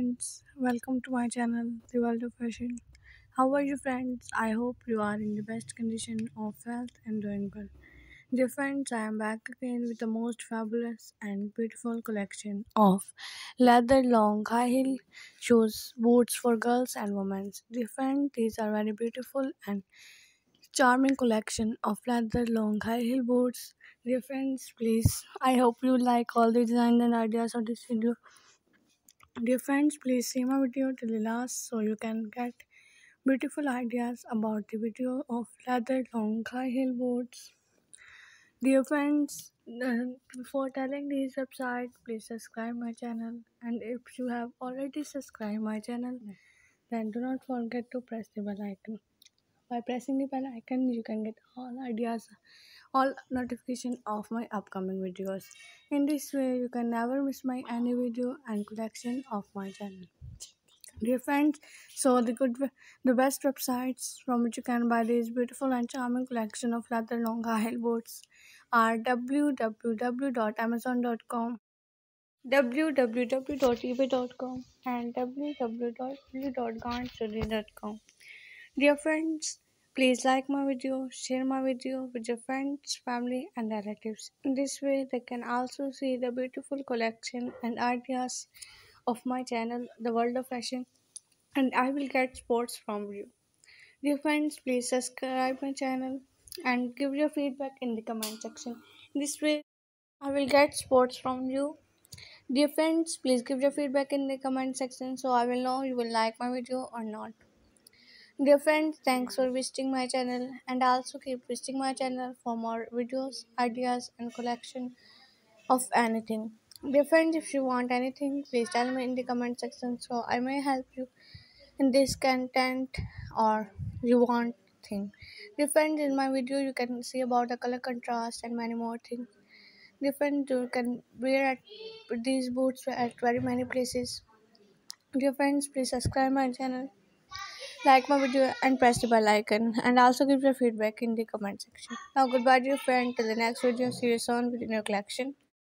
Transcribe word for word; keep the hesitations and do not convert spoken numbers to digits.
friends, welcome to my channel, The World of Fashion. How are you, friends? I hope you are in the best condition of health and doing well. Dear friends, I am back again with the most fabulous and beautiful collection of leather long high heel shoes, boots for girls and women. Dear friends, these are very beautiful and charming collection of leather long high heel boots. Dear friends, please, I hope you like all the designs and ideas of this video. Dear friends, please see my video till the last so you can get beautiful ideas about the video of leather long high heel boots. Dear friends, uh, before telling these website, please subscribe my channel. And if you have already subscribed my channel, then do not forget to press the bell icon. By pressing the bell icon, you can get all ideas, all notification of my upcoming videos. In this way, you can never miss my any video and collection of my channel. Dear friends, so the good, the best websites from which you can buy this beautiful and charming collection of leather long high heel boots are w w w dot amazon dot com, w w w dot ebay dot com, and w w w dot garnstudy dot com. Dear friends, please like my video, share my video with your friends, family, and relatives. In this way, they can also see the beautiful collection and ideas of my channel, The World of Fashion, and I will get sports from you. Dear friends, please subscribe my channel and give your feedback in the comment section. This way, I will get sports from you. Dear friends, please give your feedback in the comment section so I will know you will like my video or not. Dear friends, thanks for visiting my channel and also keep visiting my channel for more videos, ideas and collection of anything. Dear friends, if you want anything, please tell me in the comment section so I may help you in this content or you want thing. Different in my video you can see about the color contrast and many more things. Different you can wear at these boots at very many places. Dear friends, please subscribe my channel, like my video and press the bell icon and also give your feedback in the comment section. Now goodbye dear friend, till the next video, see you soon with a new collection.